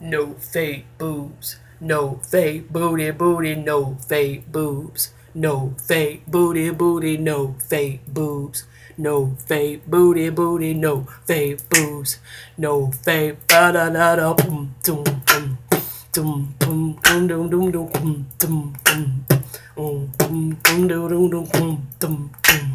no fake boobs, no fake booty booty, no fake boobs, no fake booty booty, no fake boobs, no fake booty booty, no fake boobs, no fake ba da da da boom boom boom boom boom boom boom boom boom boom boom boom boom boom boom boom boom boom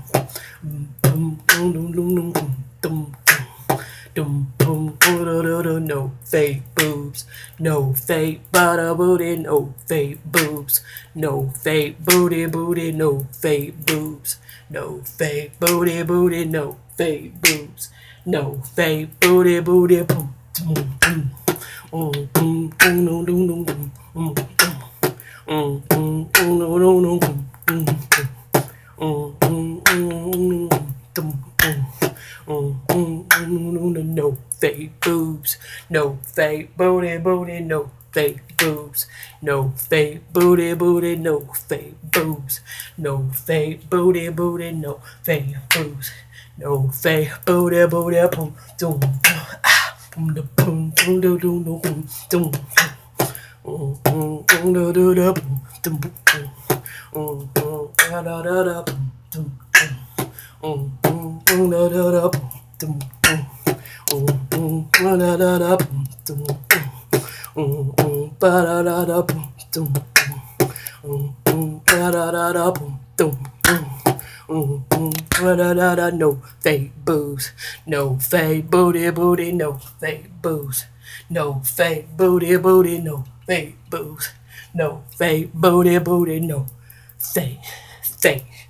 no fake boobs, no fake bada booty, no fake boobs, no fake booty booty, no fake boobs, no fake booty booty, no fake boobs, no fake booty booty, boom boom boom boom boom boom no fake boobs, no fake booty booty, no fake boobs, no fake booty booty, no fake boobs, no fake booty booty, no fake boobs, no fake booty booty, boom boom ah boom da boom boom da boom da boom boom boom da da da boom da da da da boom da da da boom da da da ba da da da boom ba da da da boom ba da da da no fake boobs, no fake booty booty, no fake boobs, no fake booty booty, no fake boobs, no fake booty booty, no fake